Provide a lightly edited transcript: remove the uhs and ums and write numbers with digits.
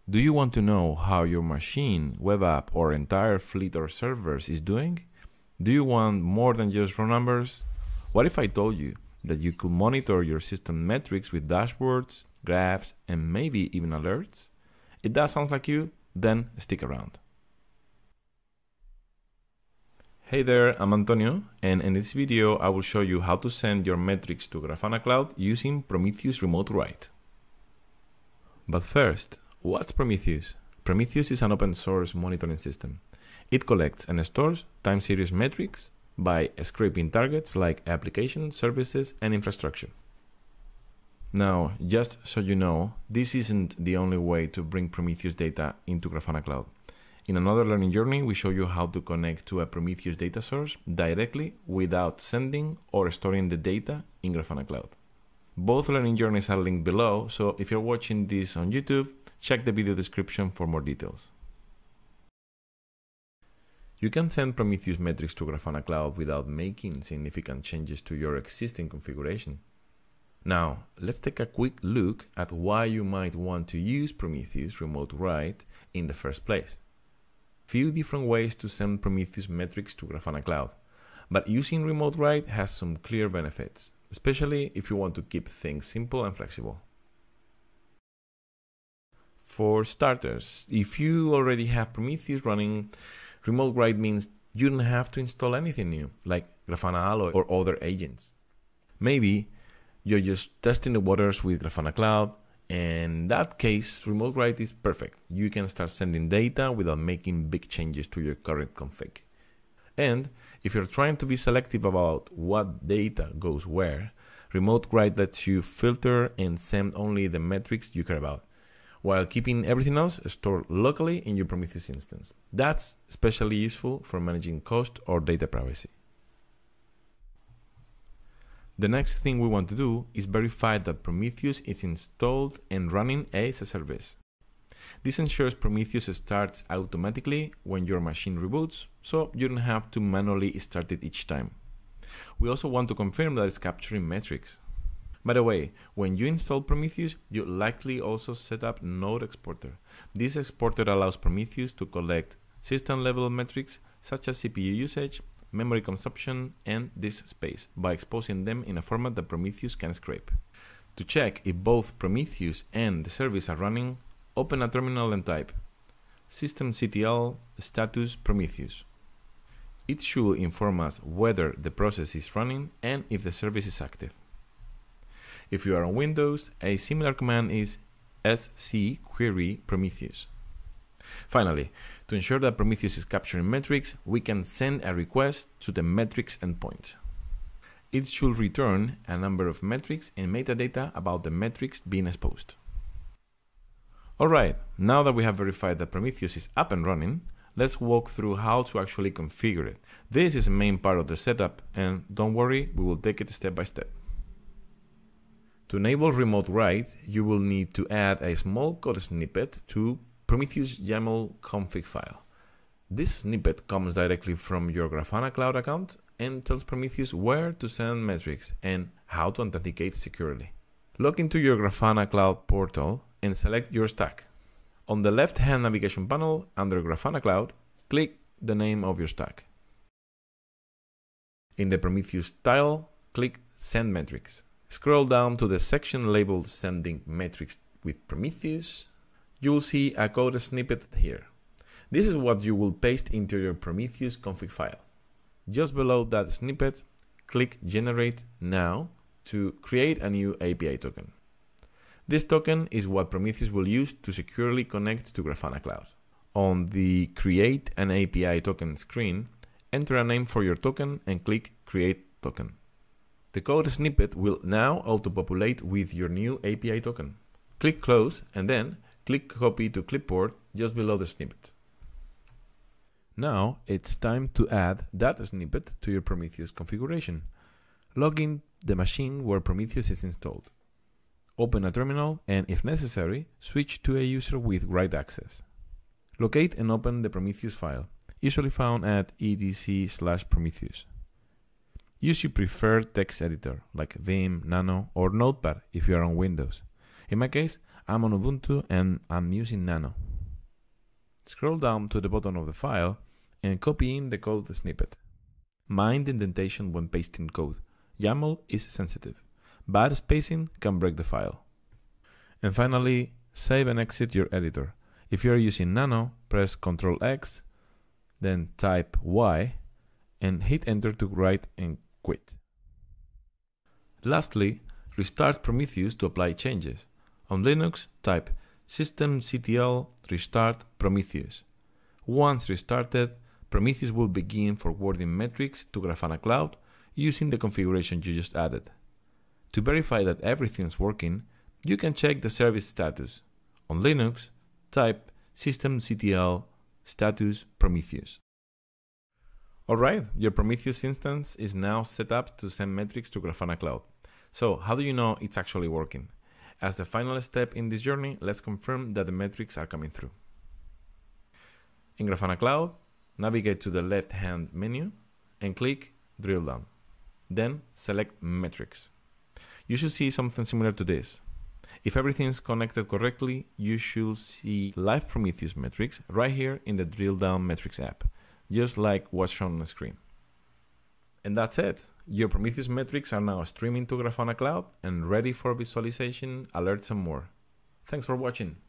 Do you want to know how your machine, web app, or entire fleet or servers is doing? Do you want more than just raw numbers? What if I told you that you could monitor your system metrics with dashboards, graphs, and maybe even alerts? If that sounds like you, then stick around. Hey there, I'm Antonio, and in this video I will show you how to send your metrics to Grafana Cloud using Prometheus Remote Write. But first, what's Prometheus? Prometheus is an open source monitoring system. It collects and stores time series metrics by scraping targets like applications, services, and infrastructure. Now, just so you know, this isn't the only way to bring Prometheus data into Grafana Cloud. In another learning journey, we show you how to connect to a Prometheus data source directly without sending or storing the data in Grafana Cloud. Both learning journeys are linked below, so if you're watching this on YouTube, check the video description for more details. You can send Prometheus metrics to Grafana Cloud without making significant changes to your existing configuration. Now, let's take a quick look at why you might want to use Prometheus Remote Write in the first place. Few different ways to send Prometheus metrics to Grafana Cloud, but using Remote Write has some clear benefits, especially if you want to keep things simple and flexible. For starters, if you already have Prometheus running, Remote Write means you don't have to install anything new, like Grafana Alloy or other agents. Maybe you're just testing the waters with Grafana Cloud, and in that case, Remote Write is perfect. You can start sending data without making big changes to your current config. And if you're trying to be selective about what data goes where, Remote Write lets you filter and send only the metrics you care about, while keeping everything else stored locally in your Prometheus instance. That's especially useful for managing cost or data privacy. The next thing we want to do is verify that Prometheus is installed and running as a service. This ensures Prometheus starts automatically when your machine reboots, so you don't have to manually start it each time. We also want to confirm that it's capturing metrics. By the way, when you install Prometheus, you likely also set up Node Exporter. This exporter allows Prometheus to collect system-level metrics such as CPU usage, memory consumption, and disk space by exposing them in a format that Prometheus can scrape. To check if both Prometheus and the service are running, open a terminal and type systemctl status Prometheus. It should inform us whether the process is running and if the service is active. If you are on Windows, a similar command is sc query Prometheus. Finally, to ensure that Prometheus is capturing metrics, we can send a request to the metrics endpoint. It should return a number of metrics and metadata about the metrics being exposed. Alright, now that we have verified that Prometheus is up and running, let's walk through how to actually configure it. This is the main part of the setup, and don't worry, we will take it step by step. To enable Remote Write, you will need to add a small code snippet to Prometheus YAML config file. This snippet comes directly from your Grafana Cloud account and tells Prometheus where to send metrics and how to authenticate securely. Log into your Grafana Cloud portal and select your stack. On the left-hand navigation panel under Grafana Cloud, click the name of your stack. In the Prometheus tile, click Send Metrics. Scroll down to the section labeled Sending Metrics with Prometheus. You will see a code snippet here. This is what you will paste into your Prometheus config file. Just below that snippet, click Generate Now to create a new API token. This token is what Prometheus will use to securely connect to Grafana Cloud. On the Create an API Token screen, enter a name for your token and click Create Token. The code snippet will now auto-populate with your new API token. Click Close and then click Copy to Clipboard just below the snippet. Now it's time to add that snippet to your Prometheus configuration. Log in the machine where Prometheus is installed. Open a terminal and, if necessary, switch to a user with write access. Locate and open the Prometheus file, usually found at etc/Prometheus. Use your preferred text editor like Vim, Nano, or Notepad if you are on Windows. In my case, I'm on Ubuntu and I'm using Nano. Scroll down to the bottom of the file and copy in the code snippet. Mind indentation when pasting code. YAML is sensitive. Bad spacing can break the file. And finally, save and exit your editor. If you are using Nano, press Ctrl X, then type Y, and hit enter to write and quit. Lastly, restart Prometheus to apply changes. On Linux, type systemctl restart Prometheus. Once restarted, Prometheus will begin forwarding metrics to Grafana Cloud using the configuration you just added. To verify that everything's working, you can check the service status. On Linux, type systemctl status Prometheus. Alright, your Prometheus instance is now set up to send metrics to Grafana Cloud. So how do you know it's actually working? As the final step in this journey, let's confirm that the metrics are coming through. In Grafana Cloud, navigate to the left-hand menu and click Drill Down. Then select Metrics. You should see something similar to this. If everything is connected correctly, you should see live Prometheus metrics right here in the Drill Down Metrics app, just like what's shown on the screen. And that's it. Your Prometheus metrics are now streaming to Grafana Cloud and ready for visualization, alerts and more. Thanks for watching.